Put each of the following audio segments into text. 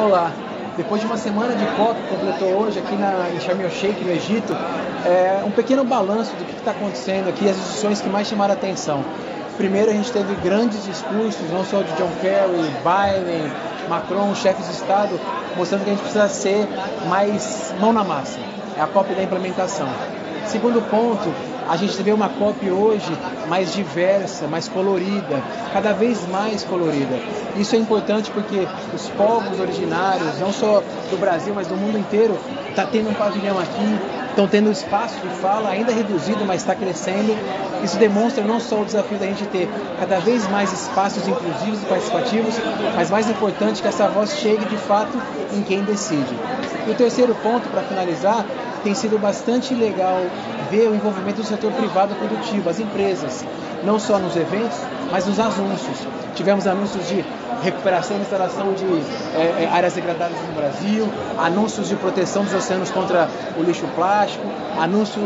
Olá, depois de uma semana de COP, completou hoje aqui em Sharm el-Sheikh, no Egito, um pequeno balanço do que está acontecendo aqui, as discussões que mais chamaram a atenção. Primeiro, a gente teve grandes discursos, não só de John Kerry, Biden, Macron, chefes de Estado, mostrando que a gente precisa ser mais mão na massa. É a COP da implementação. Segundo ponto, a gente vê uma COP hoje mais diversa, mais colorida, cada vez mais colorida. Isso é importante porque os povos originários, não só do Brasil, mas do mundo inteiro, está tendo um pavilhão aqui, estão tendo espaço de fala, ainda reduzido, mas está crescendo. Isso demonstra não só o desafio da gente ter cada vez mais espaços inclusivos e participativos, mas mais importante que essa voz chegue de fato em quem decide. E o terceiro ponto, para finalizar, tem sido bastante legal ver o envolvimento do setor privado produtivo, as empresas, não só nos eventos, mas nos anúncios. Tivemos anúncios de recuperação e restauração de áreas degradadas no Brasil, anúncios de proteção dos oceanos contra o lixo plástico, anúncio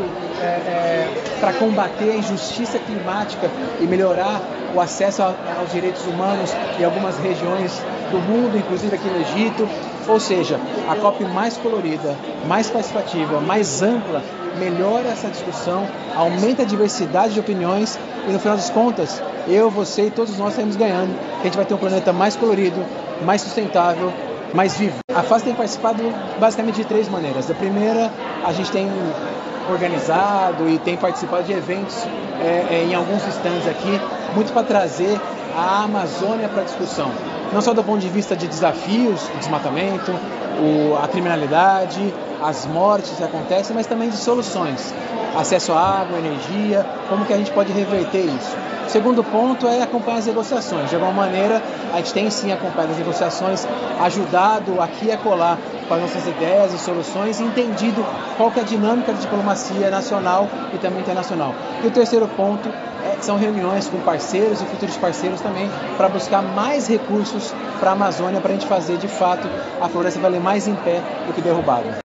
para combater a injustiça climática e melhorar o acesso aos direitos humanos em algumas regiões do mundo, inclusive aqui no Egito. Ou seja, a COP mais colorida, mais participativa, mais ampla, melhora essa discussão, aumenta a diversidade de opiniões e, no final das contas, eu, você e todos nós saímos ganhando. A gente vai ter um planeta mais colorido, mais sustentável, mais vivo. A FAS tem participado basicamente de três maneiras. A primeira, a gente tem organizado e tem participado de eventos em alguns stands aqui, muito para trazer a Amazônia para a discussão. Não só do ponto de vista de desafios, o desmatamento, a criminalidade, as mortes que acontecem, mas também de soluções. Acesso à água, energia, como que a gente pode reverter isso. O segundo ponto é acompanhar as negociações. De alguma maneira, a gente tem sim acompanhado as negociações, ajudado aqui e acolá com as nossas ideias e soluções, entendido qual que é a dinâmica de diplomacia nacional e também internacional. E o terceiro ponto são reuniões com parceiros e futuros parceiros também, para buscar mais recursos para a Amazônia, para a gente fazer de fato a floresta valer mais em pé do que derrubada.